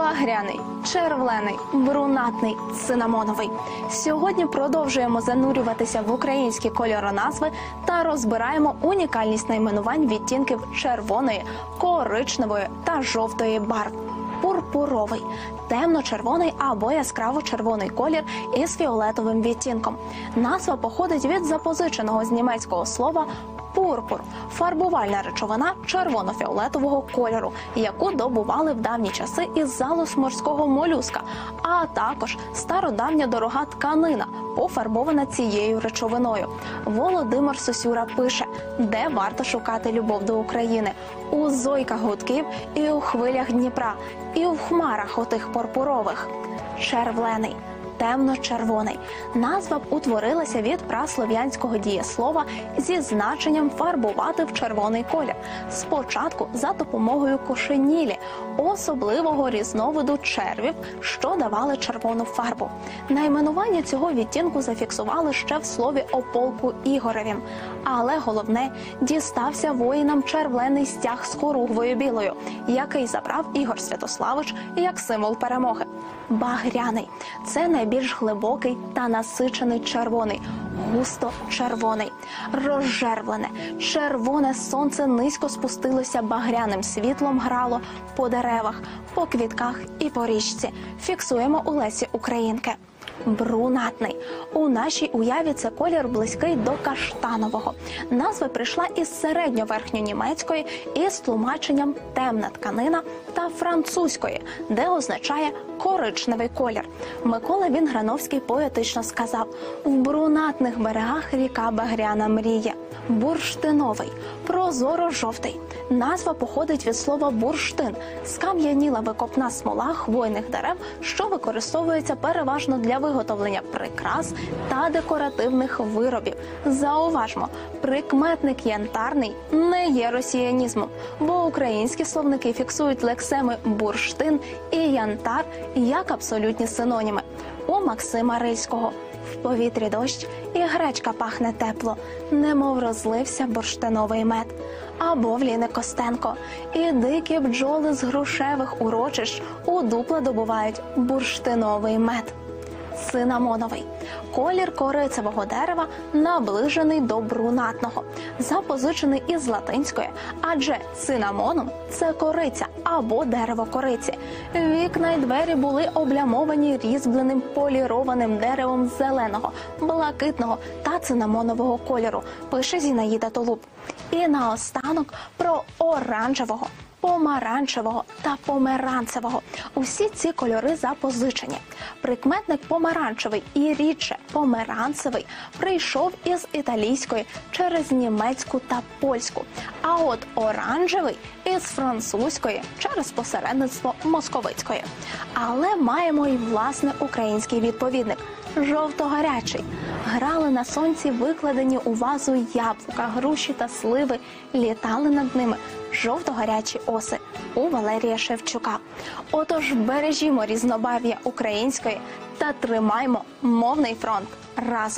багряний, червлений, брунатний, цинамоновий. Сьогодні продовжуємо занурюватися в українські кольороназви та розбираємо унікальність найменувань відтінків червоної, коричневої та жовтої барв. Пурпуровий – темно-червоний або яскраво-червоний колір із фіолетовим відтінком. Назва походить від запозиченого з німецького слова пурпур – фарбувальна речовина червоно-фіолетового кольору, яку добували в давні часи із залоз морського молюска, а також стародавня дорога тканина, пофарбована цією речовиною. Володимир Сосюра пише, де варто шукати любов до України – у зойках гудків і у хвилях Дніпра, і у хмарах отих пурпурових. Червлений – темно-червоний. Назва б утворилася від праслов'янського дієслова зі значенням фарбувати в червоний колір. Спочатку за допомогою кошенілі, особливого різновиду червів, що давали червону фарбу. Найменування цього відтінку зафіксували ще в слові о полку Ігоревім. Але головне, дістався воїнам червлений стяг з хоругвою білою, який забрав Ігор Святославич як символ перемоги. Багряний – це найбільш глибокий та насичений червоний, густо червоний. Розжервлене, червоне сонце низько спустилося багряним світлом, грало по деревах, по квітках і по річці. Фіксуємо у Лесі Українки. Брунатний. У нашій уяві це колір близький до каштанового. Назва прийшла із середньоверхньонімецької із тлумаченням «темна тканина» та французької, де означає коричневий колір. Микола Вінграновський поетично сказав «В брунатних берегах ріка багряна мріє». Бурштиновий – прозоро-жовтий. Назва походить від слова бурштин – скам'яніла викопна смола хвойних дерев, що використовується переважно для виготовлення прикрас та декоративних виробів. Зауважмо, прикметник янтарний не є росіянізмом, бо українські словники фіксують лексеми бурштин і янтар як абсолютні синоніми. У Максима Рильського в повітрі дощ і гречка пахне тепло, немов розлився бурштиновий мед. Або в Ліни Костенко. І дикі бджоли з грушевих урочищ у дупла добувають бурштиновий мед. Цинамоновий – колір корицевого дерева, наближений до брунатного, запозичений із латинської, адже цинамоном – це кориця або дерево кориці. Вікна й двері були облямовані різьбленим полірованим деревом зеленого, блакитного та цинамонового кольору, пише Зінаїда Толуб. І наостанок про оранжевого, помаранчевого та померанцевого. Усі ці кольори запозичені. Прикметник помаранчевий і рідше померанцевий прийшов із італійської через німецьку та польську. А от оранжевий із французької через посередництво московицької. Але маємо й власне український відповідник – жовто-гарячий. Грали на сонці викладені у вазу яблука, груші та сливи, літали над ними жовто-гарячі оси у Валерія Шевчука. Отож бережімо різнобарв'я української та тримаймо мовний фронт разом.